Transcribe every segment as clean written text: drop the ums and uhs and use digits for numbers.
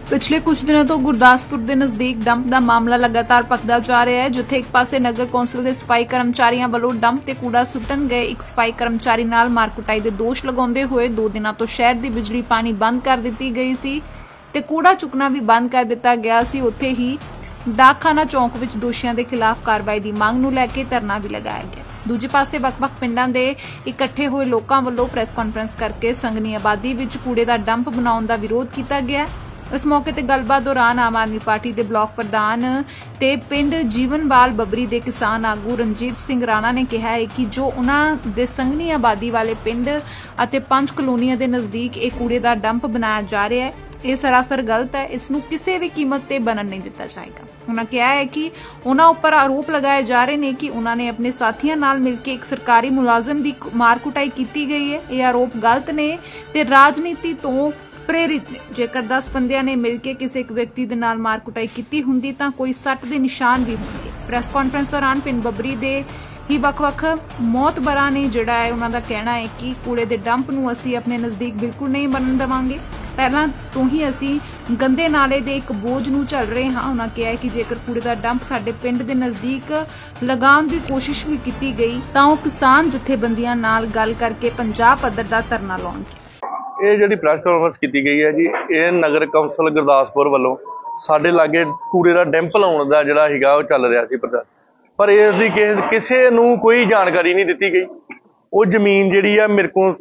पिछले कुछ दिनों तो गुरदासपुर के नजदीक डंप का मामला लगातार भखदा जा रहा है, जिथे एक पासे नगर कौंसल के सफाई कर्मचारियों वालों डंप ते कूड़ा सुੱਟਣ गए एक सफाई कर्मचारी नाल मारकुटाई के दोष लगाते हुए 2 दिनों तो शहर की बिजली पानी बंद कर दी गई सी ते कूड़ा चुकना भी बंद कर दिता गया सी। उत्थे ही डाकखाना चौक विच दोषियों के खिलाफ कार्रवाई की मांग नूं लैके धरना भी लगाया गया। दूजे पासे ਵੱਖ-ਵੱਖ पिंडां दे इकट्ठे होए लोकां वल्लों प्रेस कॉन्फ्रेंस करके संघनी आबादी विच कूड़े का डंप बनाउण दा विरोध किया गया। इस मौके ते गलबात दौरान आम आदमी पार्टी के ब्लॉक प्रधान ते पिंड जीवनवाल बबरी के किसान आगू रणजीत सिंह राणा ने कहा है कि जो उन्हां दे संघनी आबादी वाले पिंड अते 5 कलोनियां दे नज़दीक एक कूड़े का डंप बनाया जा रहा है, ये सरासर गलत है। इसनूं किसी भी कीमत ते बनन नहीं दिता जाएगा। उन्होंने कहा है कि उन्हां उपर आरोप लगाए जा रहे हैं कि उन्होंने अपने साथियों नाल मिलकर एक सरकारी मुलाजिम की मार कुटाई की गई है। ये आरोप गलत ने ते राजनीति तो प्रेरित ने। जेकर 10 बंदियां ने मिलकर किसी एक व्यक्ति दे नाल मार कुटाई की हुंदी तां कोई सट दे निशान भी होंगे। प्रेस कॉन्फ्रेंस दौरान पिंड बबरी दे ही ਵੱਖ-ਵੱਖ ਮੌਤਬਰਾਂ ने जिहड़ा है उन्हां दा कहना है कि कूड़े दे डंप नूं असीं अपने नज़दीक बिल्कुल नहीं बनन देवांगे। पहलां तो ही असीं गंदे नाले दे एक बोझ नूं झल रहे हाँ। उन्होंने कहा है कि जेकर कूड़े का डंप साडे पिंड दे नज़दीक लगाउण दी कोशिश भी की गई तां ओह किसान जथेबंदियां नाल गल करके पंजाब पੱਧਰ दा धरना लाउणगे। ਇਹ ਜਿਹੜੀ ਪ੍ਰੈਸ ਕਾਨਫਰੰਸ ਕੀਤੀ ਗਈ ਹੈ ਜੀ, ਇਹ ਨਗਰ ਕੌਂਸਲ ਗੁਰਦਾਸਪੁਰ ਵੱਲੋਂ ਸਾਡੇ ਲਾਗੇ ਕੂੜੇ ਦਾ ਡੈਂਪ ਲਾਉਣ ਦਾ ਜਿਹੜਾ ਹੈਗਾ ਉਹ ਚੱਲ ਰਿਹਾ ਸੀ ਪਰ ਇਸ ਦੀ ਕਿਸੇ ਨੂੰ ਕੋਈ ਜਾਣਕਾਰੀ ਨਹੀਂ ਦਿੱਤੀ ਗਈ। ਉਹ ਜ਼ਮੀਨ ਜਿਹੜੀ ਆ ਮੇਰੇ ਕੋਲ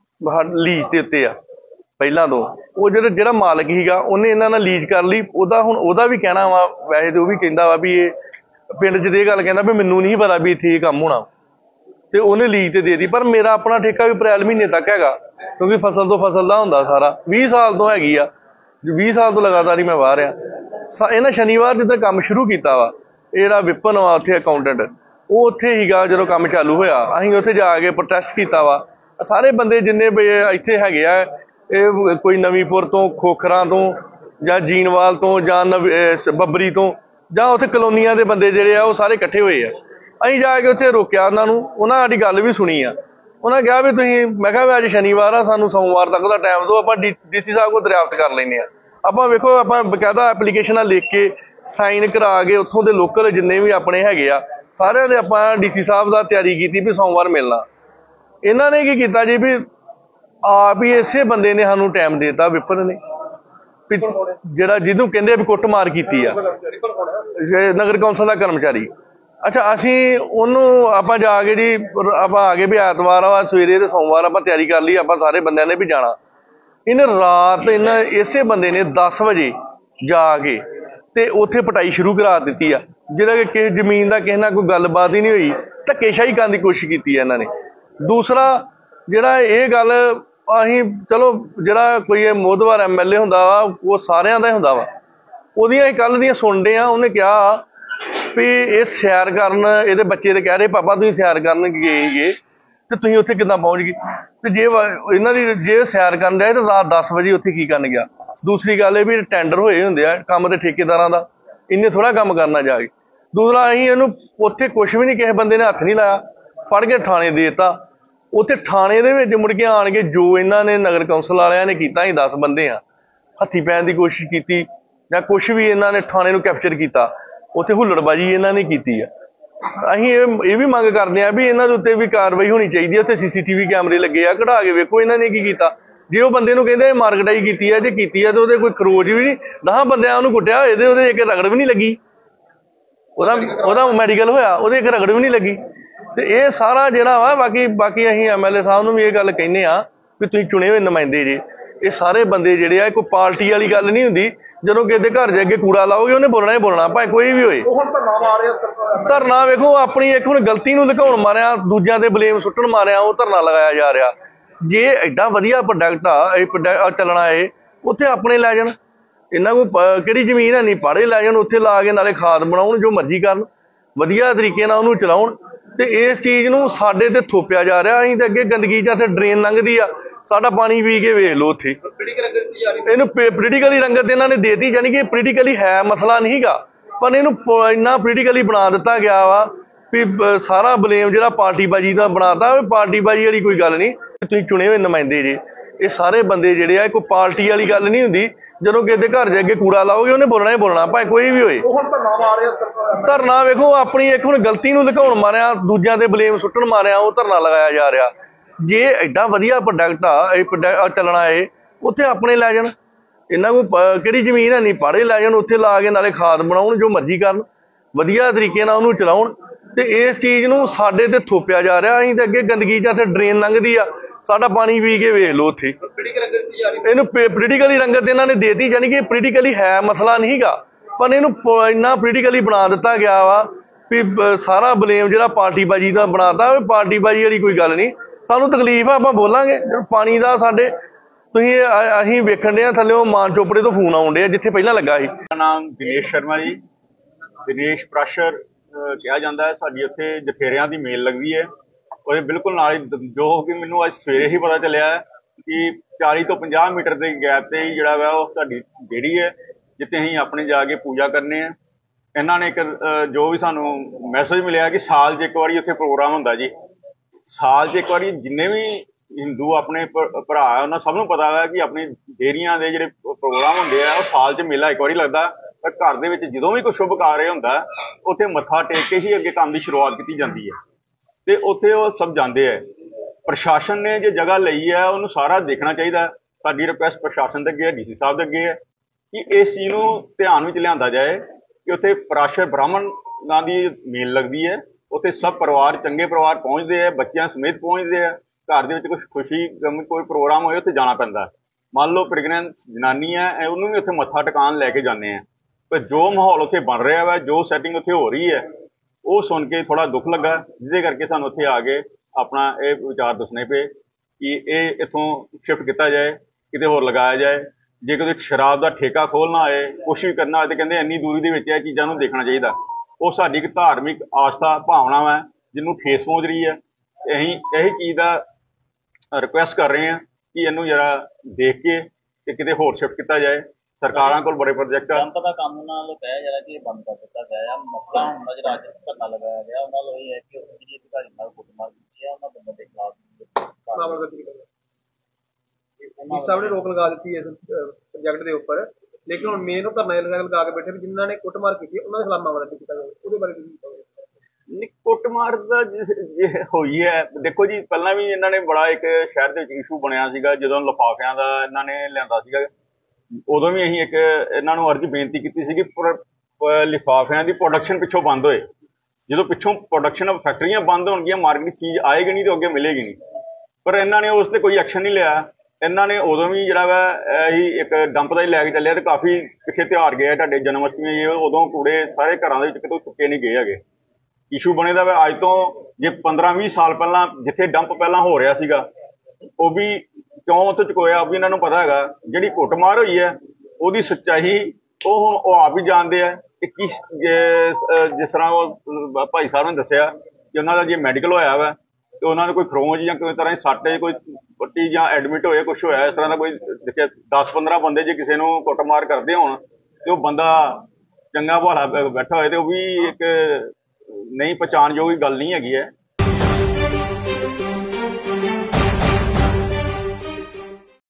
ਲੀਜ਼ ਦੇ ਉੱਤੇ ਆ ਪਹਿਲਾਂ ਤੋਂ। ਉਹ ਜਿਹੜਾ ਮਾਲਕ ਸੀਗਾ ਉਹਨੇ ਇਹਨਾਂ ਨਾਲ ਲੀਜ਼ ਕਰ ਲਈ। ਉਹਦਾ ਵੀ ਕਹਿਣਾ ਵਾ, ਵੈਸੇ ਤੇ ਉਹ ਵੀ ਕਹਿੰਦਾ ਵਾ ਵੀ ਇਹ ਪਿੰਡ 'ਚ ਇਹ ਗੱਲ ਕਹਿੰਦਾ ਵੀ ਮੈਨੂੰ ਨਹੀਂ ਪਤਾ ਵੀ ਇੱਥੇ ਇਹ ਕੰਮ ਹੋਣਾ ਤੇ ਉਹਨੇ ਲੀਜ਼ ਤੇ ਦੇ ਦਿੱਤੀ। ਪਰ ਮੇਰਾ ਆਪਣਾ ਠੇਕਾ ਵੀ ਅਪ੍ਰੈਲ ਮਹੀਨੇ ਤੱਕ ਹੈਗਾ, ਕਿਉਂਕਿ ਫਸਲ ਤੋਂ ਫਸਲ ਦਾ ਹੁੰਦਾ ਸਾਰਾ। 20 ਸਾਲ ਤੋਂ ਹੈਗੀ ਆ, 20 ਸਾਲ ਤੋਂ ਲਗਾਤਾਰ ਹੀ ਮੈਂ ਵਾਹ ਰਿਹਾ। ਇਹਨਾਂ ਸ਼ਨੀਵਾਰ ਜਿੱਦਾਂ ਕੰਮ ਸ਼ੁਰੂ ਕੀਤਾ ਵਾ, ਇਹ ਜਿਹੜਾ ਵਿਪਨ ਵਾ ਉੱਥੇ ਅਕਾਊਂਟੈਂਟ, ਉਹ ਉੱਥੇ ਹੀਗਾ ਜਦੋਂ ਕੰਮ ਚਾਲੂ ਹੋਇਆ। ਅਸੀਂ ਉੱਥੇ ਜਾ ਕੇ ਪ੍ਰੋਟੈਸਟ ਕੀਤਾ ਵਾ। ਸਾਰੇ ਬੰਦੇ ਜਿੰਨੇ ਇੱਥੇ ਹੈਗੇ ਆ, ਇਹ ਕੋਈ ਨਵੀਂਪੁਰ ਤੋਂ, ਖੋਖਰਾਂ ਤੋਂ ਜਾਂ ਜੀਨਵਾਲ ਤੋਂ ਜਾਂ ਬੱਬਰੀ ਤੋਂ ਜਾਂ ਉੱਥੇ ਕਲੋਨੀਆਂ ਦੇ ਬੰਦੇ ਜਿਹੜੇ ਆ ਉਹ ਸਾਰੇ ਇਕੱਠੇ ਹੋਏ ਆ। ਅਸੀਂ ਜਾ ਕੇ ਉੱਥੇ ਰੋਕਿਆ ਉਹਨਾਂ ਨੂੰ, ਉਹਨਾਂ ਸਾਡੀ ਗੱਲ ਵੀ ਸੁਣੀ ਆ। ਉਹਨਾਂ ਕਿਹਾ ਵੀ ਤੁਸੀਂ, ਮੈਂ ਕਿਹਾ ਵੀ ਅੱਜ ਸ਼ਨੀਵਾਰ ਆ, ਸਾਨੂੰ ਸੋਮਵਾਰ ਤੱਕ ਦਾ ਟਾਈਮ ਦਿਓ, ਆਪਾਂ ਡੀਸੀ ਸਾਹਿਬ ਕੋਲ ਦਰਿਆਫਤ ਕਰ ਲੈਂਦੇ ਆ। ਆਪਾਂ ਵੇਖੋ, ਆਪਾਂ ਬਕਾਇਦਾ ਐਪਲੀਕੇਸ਼ਨਾਂ ਲਿਖ ਕੇ ਸਾਈਨ ਕਰਾ ਕੇ ਉੱਥੋਂ ਦੇ ਲੋਕਲ ਜਿੰਨੇ ਵੀ ਆਪਣੇ ਹੈਗੇ ਆ ਸਾਰਿਆਂ ਦੇ ਆਪਾਂ ਡੀਸੀ ਸਾਹਿਬ ਦਾ ਤਿਆਰੀ ਕੀਤੀ ਵੀ ਸੋਮਵਾਰ ਮਿਲਣਾ। ਇਹਨਾਂ ਨੇ ਕੀ ਕੀਤਾ ਜੀ, ਵੀ ਆਪ ਹੀ ਇਸੇ ਬੰਦੇ ਨੇ ਸਾਨੂੰ ਟਾਈਮ ਦੇ ਦਿੱਤਾ, ਵਿਪਨ ਨੇ, ਵੀ ਜਿਹੜਾ ਜਿਹਨੂੰ ਕਹਿੰਦੇ ਵੀ ਕੁੱਟਮਾਰ ਕੀਤੀ ਆ, ਨਗਰ ਕੌਂਸਲ ਦਾ ਕਰਮਚਾਰੀ। ਅੱਛਾ, ਅਸੀਂ ਉਹਨੂੰ ਆਪਾਂ ਜਾ ਕੇ ਜੀ, ਆਪਾਂ ਆ ਗਏ ਵੀ ਐਤਵਾਰ ਆ ਸਵੇਰੇ ਤੇ ਸੋਮਵਾਰ ਆਪਾਂ ਤਿਆਰੀ ਕਰ ਲਈ। ਆਪਾਂ ਸਾਰੇ ਬੰਦਿਆਂ ਨੇ ਵੀ ਜਾਣਾ। ਇਹਨੇ ਰਾਤ ਇਸੇ ਬੰਦੇ ਨੇ 10 ਵਜੇ ਜਾ ਕੇ ਤੇ ਉੱਥੇ ਪਟਾਈ ਸ਼ੁਰੂ ਕਰਾ ਦਿੱਤੀ ਆ, ਜਿਹੜਾ ਕਿ ਕਿਸੇ ਜ਼ਮੀਨ ਦਾ ਕਿਸੇ ਨਾਲ ਕੋਈ ਗੱਲਬਾਤ ਹੀ ਨਹੀਂ ਹੋਈ। ਧੱਕੇਸ਼ਾਹੀ ਕਰਨ ਦੀ ਕੋਸ਼ਿਸ਼ ਕੀਤੀ ਹੈ ਇਹਨਾਂ ਨੇ। ਦੂਸਰਾ ਜਿਹੜਾ ਇਹ ਗੱਲ, ਅਸੀਂ ਚਲੋ ਜਿਹੜਾ ਕੋਈ ਇਹ ਮੋਹਤਵਾਰ MLA ਹੁੰਦਾ ਵਾ, ਉਹ ਸਾਰਿਆਂ ਦਾ ਹੀ ਹੁੰਦਾ ਵਾ। ਉਹਦੀਆਂ ਕੱਲ੍ਹ ਦੀਆਂ ਸੁਣਦੇ ਆ, ਉਹਨੇ ਕਿਹਾ ਵੀ ਇਹ ਸੈਰ ਕਰਨ, ਇਹਦੇ ਬੱਚੇ ਤੇ ਕਹਿ ਰਹੇ ਪਾਪਾ ਤੁਸੀਂ ਸੈਰ ਕਰਨ ਗਏ ਤੇ ਤੁਸੀਂ ਉੱਥੇ ਕਿੱਦਾਂ ਪਹੁੰਚ ਗਏ। ਤੇ ਜੇ ਇਹਨਾਂ ਦੀ ਜੇ ਸੈਰ ਕਰਨ ਜਾਏ ਤਾਂ ਰਾਤ 10 ਵਜੇ ਉੱਥੇ ਕੀ ਕਰਨ ਗਿਆ। ਦੂਸਰੀ ਗੱਲ ਇਹ ਵੀ ਟੈਂਡਰ ਹੋਏ ਹੁੰਦੇ ਆ ਕੰਮ ਦੇ ਠੇਕੇਦਾਰਾਂ ਦਾ, ਇੰਨੇ ਥੋੜ੍ਹਾ ਕੰਮ ਕਰਨਾ ਜਾ ਕੇ। ਦੂਸਰਾ, ਅਸੀਂ ਇਹਨੂੰ ਉੱਥੇ ਕੁਛ ਵੀ ਨਹੀਂ, ਕਿਸੇ ਬੰਦੇ ਨੇ ਹੱਥ ਨਹੀਂ ਲਾਇਆ, ਫੜ ਕੇ ਥਾਣੇ ਦੇ ਦਿੱਤਾ। ਉੱਥੇ ਥਾਣੇ ਦੇ ਵਿੱਚ ਮੁੜ ਕੇ ਆਣ ਕੇ ਜੋ ਇਹਨਾਂ ਨੇ ਨਗਰ ਕੌਂਸਲ ਵਾਲਿਆਂ ਨੇ ਕੀਤਾ, ਅਸੀਂ 10 ਬੰਦੇ ਆ, ਹੱਥੀਂ ਪੈਣ ਦੀ ਕੋਸ਼ਿਸ਼ ਕੀਤੀ ਜਾਂ ਕੁਛ ਵੀ ਇਹਨਾਂ ਨੇ ਥਾਣੇ ਨੂੰ ਕੈਪਚਰ ਕੀਤਾ। ਉੱਥੇ ਹੁੱਲੜਬਾਜੀ ਇਹਨਾਂ ਨੇ ਕੀਤੀ ਆ। ਅਸੀਂ ਇਹ ਵੀ ਮੰਗ ਕਰਦੇ ਹਾਂ ਵੀ ਇਹਨਾਂ ਦੇ ਉੱਤੇ ਵੀ ਕਾਰਵਾਈ ਹੋਣੀ ਚਾਹੀਦੀ ਹੈ। ਉੱਥੇ CCTV ਕੈਮਰੇ ਲੱਗੇ ਆ, ਕਢਾ ਕੇ ਵੇਖੋ ਇਹਨਾਂ ਨੇ ਕੀ ਕੀਤਾ। ਜੇ ਉਹ ਬੰਦੇ ਨੂੰ ਕਹਿੰਦੇ ਮਾਰਕਟਾਈ ਕੀਤੀ ਆ, ਜੇ ਕੀਤੀ ਆ ਤਾਂ ਉਹਦੇ ਕੋਈ ਖਰੋਚ ਵੀ ਨਹੀਂ, 10 ਬੰਦਿਆਂ ਉਹਨੂੰ ਕੁੱਟਿਆ, ਉਹਦੇ ਇੱਕ ਰਗੜ ਵੀ ਨਹੀਂ ਲੱਗੀ। ਉਹਦਾ ਮੈਡੀਕਲ ਹੋਇਆ, ਉਹਦੇ ਇੱਕ ਰਗੜ ਵੀ ਨਹੀਂ ਲੱਗੀ। ਤੇ ਇਹ ਸਾਰਾ ਜਿਹੜਾ ਵਾ, ਬਾਕੀ ਅਸੀਂ MLA ਸਾਹਿਬ ਨੂੰ ਵੀ ਇਹ ਗੱਲ ਕਹਿੰਦੇ ਆ ਵੀ ਤੁਸੀਂ ਚੁਣੇ ਹੋਏ ਨੁਮਾਇੰਦੇ ਜੇ। ਇਹ ਸਾਰੇ ਬੰਦੇ ਜਿਹੜੇ ਆ, ਕੋਈ ਪਾਰਟੀ ਵਾਲੀ ਗੱਲ ਨਹੀਂ ਹੁੰਦੀ। ਜਦੋਂ ਕਿਸੇ ਦੇ ਘਰ ਜਾ ਕੇ ਕੂੜਾ ਲਾਓਗੇ ਉਹਨੇ ਬੋਲਣਾ ਹੀ ਬੋਲਣਾ, ਭਾਵੇਂ ਕੋਈ ਵੀ ਹੋਏ। ਧਰਨਾ ਵੇਖੋ, ਆਪਣੀ ਇੱਕ ਹੁਣ ਗਲਤੀ ਨੂੰ ਦਿਖਾਉਣ ਮਾਰਿਆ, ਦੂਜਿਆਂ ਤੇ ਬਲੇਮ ਸੁੱਟਣ ਮਾਰਿਆ ਉਹ ਧਰਨਾ ਲਗਾਇਆ ਜਾ ਰਿਹਾ। ਜੇ ਐਡਾ ਵਧੀਆ ਪ੍ਰੋਡਕਟ ਆ, ਇਹ ਚੱਲਣਾ ਏ, ਉੱਥੇ ਆਪਣੇ ਲੈ ਜਾਣ। ਇਹਨਾਂ ਕੋਲ ਕਿਹੜੀ ਜ਼ਮੀਨ ਹੈ ਨਹੀਂ, ਪਾੜੇ ਲੈ ਜਾਣ, ਉੱਥੇ ਲਾ ਕੇ ਨਾਲੇ ਖਾਦ ਬਣਾਉਣ, ਜੋ ਮਰਜ਼ੀ ਕਰਨ, ਵਧੀਆ ਤਰੀਕੇ ਨਾਲ ਉਹਨੂੰ ਚਲਾਉਣ। ਤੇ ਇਸ ਚੀਜ਼ ਨੂੰ ਸਾਡੇ ਤੇ ਥੋਪਿਆ ਜਾ ਰਿਹਾ। ਅਸੀਂ ਤੇ ਅੱਗੇ ਗੰਦਗੀ ਜਾਂ ਇੱਥੇ ਡਰੇਨ ਲੰਘਦੀ ਆ, ਸਾਡਾ ਪਾਣੀ ਪੀ ਕੇ ਵੇਖ ਲਓ ਉੱਥੇ। ਇਹਨੂੰ ਪੋਲੀਟੀਕਲੀ ਰੰਗਤ ਇਹਨਾਂ ਨੇ ਦੇਤੀ, ਜਾਨੀ ਕਿ ਪੋਲੀਟੀਕਲੀ ਹੈ ਮਸਲਾ ਨਹੀਂ ਗਾ, ਪਰ ਇਹਨੂੰ ਇੰਨਾ ਪੋਲੀਟੀਕਲੀ ਬਣਾ ਦਿੱਤਾ ਗਿਆ ਵਾ ਵੀ ਸਾਰਾ ਬਲੇਮ ਜਿਹੜਾ ਪਾਰਟੀਬਾਜੀ ਦਾ ਬਣਾਤਾ। ਪਾਰਟੀਬਾਜੀ ਵਾਲੀ ਕੋਈ ਗੱਲ ਨਹੀਂ, ਤੁਸੀਂ ਚੁਣੇ ਹੋਏ ਨੁਮਾਇੰਦੇ ਜੇ। ਇਹ ਸਾਰੇ ਬੰਦੇ ਜਿਹੜੇ ਆ, ਕੋਈ ਪਾਰਟੀ ਵਾਲੀ ਗੱਲ ਨਹੀਂ ਹੁੰਦੀ। ਜਦੋਂ ਕਿਸੇ ਦੇ ਘਰ ਜਾ ਕੇ ਕੂੜਾ ਲਾਓਗੇ ਉਹਨੇ ਬੋਲਣਾ ਹੀ ਬੋਲਣਾ, ਭਾਵੇਂ ਕੋਈ ਵੀ ਹੋਏ। ਹੁਣ ਧਰਨਾ ਮਾਰ ਰਿਹਾ ਧਰਨਾ ਵੇਖੋ ਆਪਣੀ ਇੱਕ ਹੁਣ ਗਲਤੀ ਨੂੰ ਲੁਕਾਉਣ ਮਾਰਿਆ, ਦੂਜਿਆਂ ਤੇ ਬਲੇਮ ਸੁੱਟਣ ਮਾਰਿਆ ਉਹ ਧਰਨਾ ਲਗਾਇਆ ਜਾ ਰਿਹਾ। ਜੇ ਐਡਾ ਵਧੀਆ ਪ੍ਰੋਡਕਟ ਆ ਇਹ ਚੱਲਣਾ ਏ, ਉੱਥੇ ਆਪਣੇ ਲੈ ਜਾਣ। ਇਹਨਾਂ ਕੋਲ ਕਿਹੜੀ ਜ਼ਮੀਨ ਹੈ ਨਹੀਂ, ਪਾੜੇ ਲੈ ਜਾਣ, ਉੱਥੇ ਲਾ ਕੇ ਨਾਲੇ ਖਾਦ ਬਣਾਉਣ, ਜੋ ਮਰਜ਼ੀ ਕਰਨ, ਵਧੀਆ ਤਰੀਕੇ ਨਾਲ ਉਹਨੂੰ ਚਲਾਉਣ। ਤੇ ਇਸ ਚੀਜ਼ ਨੂੰ ਸਾਡੇ ਤੇ ਥੋਪਿਆ ਜਾ ਰਿਹਾ। ਅਸੀਂ ਤੇ ਅੱਗੇ ਗੰਦਗੀ ਜਾਂ ਇੱਥੇ ਡਰੇਨ ਲੰਘਦੀ ਆ, ਸਾਡਾ ਪਾਣੀ ਪੀ ਕੇ ਵੇਖ ਲਓ ਉੱਥੇ। ਇਹਨੂੰ ਪੋਲੀਟੀਕਲੀ ਰੰਗਤ ਇਹਨਾਂ ਨੇ ਦੇਤੀ, ਜਾਨੀ ਕਿ ਪੋਲੀਟੀਕਲੀ ਹੈ ਮਸਲਾ ਨਹੀਂ ਗਾ, ਪਰ ਇਹਨੂੰ ਇੰਨਾ ਪੋਲੀਟੀਕਲੀ ਬਣਾ ਦਿੱਤਾ ਗਿਆ ਵਾ ਵੀ ਸਾਰਾ ਬਲੇਮ ਜਿਹੜਾ ਪਾਰਟੀਬਾਜੀ ਦਾ ਬਣਾਤਾ। ਪਾਰਟੀਬਾਜੀ ਵਾਲੀ ਕੋਈ ਗੱਲ ਨਹੀਂ, ਸਾਨੂੰ ਤਕਲੀਫ ਆ, ਆਪਾਂ ਬੋਲਾਂਗੇ। ਪਾਣੀ ਦਾ ਸਾਡੇ ਤੁਸੀਂ ਅਸੀਂ ਵੇਖਣ ਡਿਆ ਥੱਲੇ ਮਾਨ ਚੋਪੜੇ ਤੋਂ ਫੋਨ ਆਉਣ ਡਿਆ ਜਿੱਥੇ ਪਹਿਲਾਂ ਲੱਗਾ ਸੀ। ਮੇਰਾ ਨਾਮ ਦਿਨੇਸ਼ ਸ਼ਰਮਾ ਜੀ, ਦਿਨੇਸ਼ ਪ੍ਰੈਸ਼ਰ ਕਿਹਾ ਜਾਂਦਾ ਹੈ। ਸਾਡੀ ਉੱਥੇ ਜਠੇਰਿਆਂ ਦੀ ਮੇਲ ਲੱਗਦੀ ਹੈ, ਉਹਦੇ ਬਿਲਕੁਲ ਨਾਲ ਹੀ ਜੋ ਕਿ ਮੈਨੂੰ ਅੱਜ ਸਵੇਰੇ ਹੀ ਪਤਾ ਚੱਲਿਆ ਕਿ 40 ਤੋਂ 50 ਮੀਟਰ ਦੇ ਗੈਪ ਤੇ ਹੀ ਜਿਹੜਾ ਵਾ ਉਹ ਸਾਡੀ ਜਿਹੜੀ ਹੈ ਜਿੱਥੇ ਅਸੀਂ ਆਪਣੇ ਜਾ ਕੇ ਪੂਜਾ ਕਰਨੇ ਆ। ਇਹਨਾਂ ਨੇ ਇੱਕ ਜੋ ਵੀ ਸਾਨੂੰ ਮੈਸੇਜ ਮਿਲਿਆ ਕਿ ਸਾਲ 'ਚ ਇੱਕ ਵਾਰੀ ਉੱਥੇ ਪ੍ਰੋਗਰਾਮ ਹੁੰਦਾ ਜੀ। ਸਾਲ 'ਚ ਇੱਕ ਵਾਰੀ ਜਿੰਨੇ ਵੀ ਹਿੰਦੂ ਆਪਣੇ ਭਰਾ ਉਹਨਾਂ ਸਭ ਨੂੰ ਪਤਾ ਹੈ ਕਿ ਆਪਣੀ ਡੇਅਰੀਆਂ ਦੇ ਜਿਹੜੇ ਪ੍ਰੋਗਰਾਮ ਹੁੰਦੇ ਆ ਉਹ ਸਾਲ 'ਚ ਮੇਲਾ ਇੱਕ ਵਾਰੀ ਲੱਗਦਾ। ਪਰ ਘਰ ਦੇ ਵਿੱਚ ਜਦੋਂ ਵੀ ਕੋਈ ਸ਼ੁਭ ਕਾਰਜ ਹੁੰਦਾ ਉੱਥੇ ਮੱਥਾ ਟੇਕ ਕੇ ਹੀ ਅੱਗੇ ਕੰਮ ਦੀ ਸ਼ੁਰੂਆਤ ਕੀਤੀ ਜਾਂਦੀ ਹੈ ਤੇ ਉੱਥੇ ਉਹ ਸਭ ਜਾਂਦੇ ਹੈ। ਪ੍ਰਸ਼ਾਸਨ ਨੇ ਜੇ ਜਗ੍ਹਾ ਲਈ ਹੈ ਉਹਨੂੰ ਸਾਰਾ ਦੇਖਣਾ ਚਾਹੀਦਾ। ਸਾਡੀ ਰਿਕੁਐਸਟ ਪ੍ਰਸ਼ਾਸਨ ਦੇ ਅੱਗੇ ਹੈ, ਡੀਸੀ ਸਾਹਿਬ ਦੇ ਅੱਗੇ ਹੈ ਕਿ ਇਸ ਚੀਜ਼ ਨੂੰ ਧਿਆਨ ਵਿੱਚ ਲਿਆਂਦਾ ਜਾਏ ਕਿ ਉੱਥੇ ਪਰਾਸ਼ਰ ਬ੍ਰਾਹਮਣਾਂ ਦੀ ਮੇਲ ਲੱਗਦੀ ਹੈ, ਉੱਥੇ ਸਭ ਪਰਿਵਾਰ ਚੰਗੇ ਪਰਿਵਾਰ ਪਹੁੰਚਦੇ ਆ, ਬੱਚਿਆਂ ਸਮੇਤ ਪਹੁੰਚਦੇ ਆ। ਘਰ ਦੇ ਵਿੱਚ ਕੁਝ ਖੁਸ਼ੀ ਕੋਈ ਪ੍ਰੋਗਰਾਮ ਹੋਏ ਉੱਥੇ ਜਾਣਾ ਪੈਂਦਾ। ਮੰਨ ਲਓ ਪ੍ਰੈਗਨੈਂਟ ਜਨਾਨੀ ਹੈ, ਉਹਨੂੰ ਵੀ ਉੱਥੇ ਮੱਥਾ ਟਿਕਾਣ ਲੈ ਕੇ ਜਾਂਦੇ ਆ। ਪਰ ਜੋ ਮਾਹੌਲ ਉੱਥੇ ਬਣ ਰਿਹਾ ਵਾ, ਜੋ ਸੈਟਿੰਗ ਉੱਥੇ ਹੋ ਰਹੀ ਹੈ, ਉਹ ਸੁਣ ਕੇ ਥੋੜਾ ਦੁੱਖ ਲੱਗਾ, ਜਿਹਦੇ ਕਰਕੇ ਸਾਨੂੰ ਉੱਥੇ ਆ ਕੇ ਆਪਣਾ ਇਹ ਵਿਚਾਰ ਦੱਸਣੇ ਪਏ ਕਿ ਇਹ ਇੱਥੋਂ ਸ਼ਿਫਟ ਕੀਤਾ ਜਾਏ, ਕਿਤੇ ਹੋਰ ਲਗਾਇਆ ਜਾਏ। ਜੇ ਕੋਈ ਸ਼ਰਾਬ ਦਾ ਠੇਕਾ ਖੋਲ੍ਹਣਾ ਹੋਏ, ਕੁਛ ਵੀ ਕਰਨਾ ਹੋਏ, ਤੇ ਕਹਿੰਦੇ ਇੰਨੀ ਦੂਰੀ ਦੇ ਵਿੱਚ ਇਹ ਚੀਜ਼ਾਂ ਨੂੰ ਦੇਖਣਾ ਚਾਹੀਦਾ। ਉਹ ਸਾਡੀ ਇੱਕ ਧਾਰਮਿਕ ਆਸਥਾ ਭਾਵਨਾ ਹੈ ਜਿਹਨੂੰ ਠੇਸ ਪਹੁੰਚ ਰਹੀ ਹੈ। ਅਸੀਂ ਇਹੀ ਚੀਜ਼ ਦਾ ਰਿਕੁਐਸਟ ਕਰ ਰਹੇ ਹਾਂ ਕਿ ਇਹਨੂੰ ਜਿਹੜਾ ਦੇਖ ਕੇ ਤੇ ਕਿਤੇ ਹੋਰ ਸ਼ਿਫਟ ਕੀਤਾ ਜਾਏ। ਸਰਕਾਰਾਂ ਕੋਲ ਬੜੇ ਪ੍ਰੋਜੈਕਟ ਆ। ਡੰਪ ਦਾ ਕੰਮ ਉਹਨਾਂ ਵੱਲੋਂ ਕਹਿਆ ਜਾ ਰਿਹਾ ਕਿ ਇਹ ਬੰਦ ਕਰ ਦਿੱਤਾ ਗਿਆ ਆ। ਮਸਲਾ ਹੁੰਦਾ ਜਿਹੜਾ ਅੱਜ ਧਰਨਾ ਲਗਾਇਆ ਗਿਆ ਉਹਨਾਂ ਵੱਲੋਂ ਇਹ ਹੈ ਕਿ ਜਿਹੜੀ ਅਧਿਕਾਰੀ ਨਾਲ ਕੁੱਟਮਾਰ ਕੀਤੀ ਹੈ ਉਹਨਾਂ ਬੰਦੇ ਦੇ ਖਿਲਾਫ ਸਭ ਨੇ ਰੋਕ ਲਗਾ ਦਿੱਤੀ ਇਸ ਪ੍ਰੋਜੈਕਟ ਦੇ ਉੱਪਰ, ਲੇਕਿਨ ਹੁਣ ਮੇਨ ਉਹ ਧਰਨਾ ਲਗਾ ਕੇ ਬੈਠੇ ਜਿਨ੍ਹਾਂ ਨੇ ਕੁੱਟਮਾਰ ਕੀਤੀ ਉਹਨਾਂ ਦੇ ਖਿਲਾਫ ਮਾਮਲਾ ਦਰਜ ਕੀਤਾ ਜਾਵੇ। ਉਹਦੇ ਬਾਰੇ ਨਹੀਂ, ਕੁੱਟਮਾਰ ਦਾ ਜੇ ਹੋਈ ਹੈ, ਦੇਖੋ ਜੀ ਪਹਿਲਾਂ ਵੀ ਇਹਨਾਂ ਨੇ ਬੜਾ ਇੱਕ ਸ਼ਹਿਰ ਦੇ ਵਿੱਚ ਇਸ਼ੂ ਬਣਿਆ ਸੀਗਾ ਜਦੋਂ ਲਿਫਾਫਿਆਂ ਦਾ ਇਹਨਾਂ ਨੇ ਲਿਆਂਦਾ ਸੀਗਾ। ਉਦੋਂ ਵੀ ਅਸੀਂ ਇੱਕ ਇਹਨਾਂ ਨੂੰ ਅਰਜ਼ੀ ਬੇਨਤੀ ਕੀਤੀ ਸੀ ਕਿ ਲਿਫਾਫਿਆਂ ਦੀ ਪ੍ਰੋਡਕਸ਼ਨ ਪਿੱਛੋਂ ਬੰਦ ਹੋਏ। ਜਦੋਂ ਪਿੱਛੋਂ ਪ੍ਰੋਡਕਸ਼ਨ ਫੈਕਟਰੀਆਂ ਬੰਦ ਹੋਣਗੀਆਂ, ਮਾਰਕੀਟ ਚੀਜ਼ ਆਏਗੀ ਨਹੀਂ ਤੇ ਅੱਗੇ ਮਿਲੇਗੀ ਨਹੀਂ। ਪਰ ਇਹਨਾਂ ਨੇ ਉਸ ਤੇ ਕੋਈ ਐਕਸ਼ਨ ਨਹੀਂ ਲਿਆ। ਇਹਨਾਂ ਨੇ ਉਦੋਂ ਵੀ ਜਿਹੜਾ ਵਾ ਇਹੀ ਇੱਕ ਡੰਪ ਦਾ ਹੀ ਲੈ ਕੇ ਚੱਲਿਆ ਤੇ ਕਾਫੀ ਪਿੱਛੇ ਤਿਉਹਾਰ ਗਏ ਤੁਹਾਡੇ ਜਨਮ ਅਸ਼ਟਮੀ, ਉਦੋਂ ਕੂੜੇ ਸਾਰੇ ਘਰਾਂ ਦੇ ਵਿੱਚ ਕਿਤੋਂ ਚੁੱਕੇ ਨਹੀਂ ਗਏ ਹੈਗੇ। ਇਸ਼ੂ ਬਣੇ ਦਾ ਵਾ ਅੱਜ ਤੋਂ ਜੇ 15-20 ਸਾਲ ਪਹਿਲਾਂ ਜਿੱਥੇ ਡੰਪ ਪਹਿਲਾਂ ਹੋ ਰਿਹਾ ਸੀਗਾ ਉਹ ਵੀ ਕਿਉਂ ਉੱਥੇ ਚੁਕੋਇਆ ਵੀ ਇਹਨਾਂ ਨੂੰ ਪਤਾ ਹੈਗਾ। ਜਿਹੜੀ ਕੁੱਟਮਾਰ ਹੋਈ ਹੈ ਉਹਦੀ ਸੱਚਾਈ ਉਹ ਹੁਣ ਉਹ ਆਪ ਹੀ ਜਾਣਦੇ ਆ ਕਿ ਜਿਸ ਤਰ੍ਹਾਂ ਉਹ ਭਾਈ ਸਾਹਿਬ ਨੇ ਦੱਸਿਆ ਕਿ ਉਹਨਾਂ ਦਾ ਜੇ ਮੈਡੀਕਲ ਹੋਇਆ ਵਾ ਤੇ ਉਹਨਾਂ ਨੂੰ ਕੋਈ ਖਰੋਂਚ ਜਾਂ ਕੋਈ ਤਰ੍ਹਾਂ ਦੀ ਸੱਟ ਕੋਈ ਪੱਟੀ ਜਾਂ ਐਡਮਿਟ ਹੋਏ ਕੁਛ ਹੋਇਆ ਇਸ ਤਰ੍ਹਾਂ ਦਾ ਕੋਈ ਦੇਖਿਆ 10-15 ਬੰਦੇ ਜੇ ਕਿਸੇ ਨੂੰ ਕੁੱਟਮਾਰ ਕਰਦੇ ਹੋਣ ਤੇ ਉਹ ਬੰਦਾ ਚੰਗਾ ਭਲਾ ਬੈਠਾ ਹੋਏ ਤੇ ਉਹ ਵੀ ਇੱਕ ਨਹੀਂ ਪਛਾਣਯੋਗ ਗੱਲ ਨਹੀਂ ਹੈਗੀ ਹੈ।